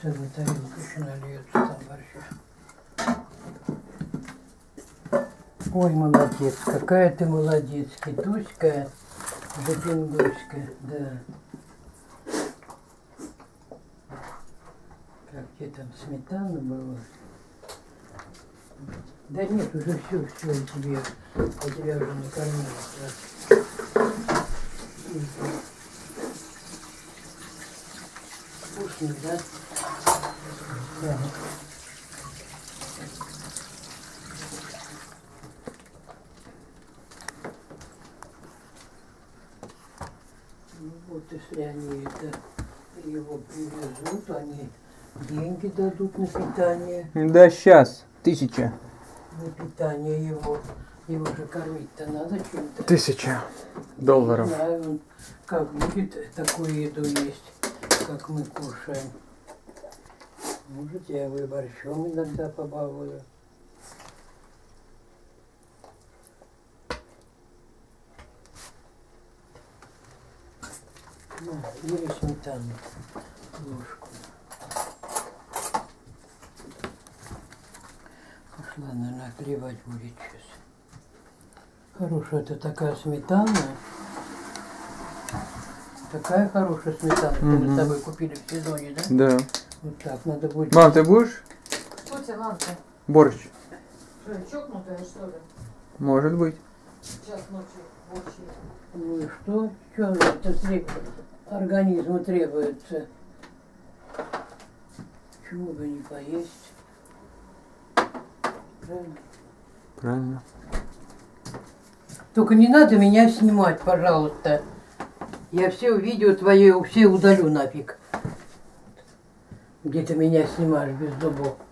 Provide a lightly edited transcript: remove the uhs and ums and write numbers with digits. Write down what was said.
Целая тарелка еще нальется там борща. Ой, молодец, какая ты молодец, Китуська, Жопингуська, да. Как тебе там сметана была? Да нет, уже все, я тебя уже накормила. Вкусный, да? Да. Ну вот, если они его привезут, они деньги дадут на питание. Да, сейчас. 1000. На питание его. Его же кормить-то надо чем-то. 1000 долларов. Не знаю, он как будет такую еду есть, как мы кушаем. Может, я его и борщом иногда побалую. Или сметану, ложку. Пошла, наверное, отливать будет сейчас. Хорошая это такая сметана. Такая хорошая сметана, мы с тобой купили в сезоне, да? Да. Вот так надо будет. Мам, ты будешь? Что тебе, мамка? Борщ. Что, чокнутая, что ли? Может быть. Сейчас ночью борщ. Ну и что? Что это организму требуется? Чего бы не поесть? Правильно? Правильно. Только не надо меня снимать, пожалуйста. Я все видео твои, все удалю нафиг. Где ты меня снимаешь без зубов.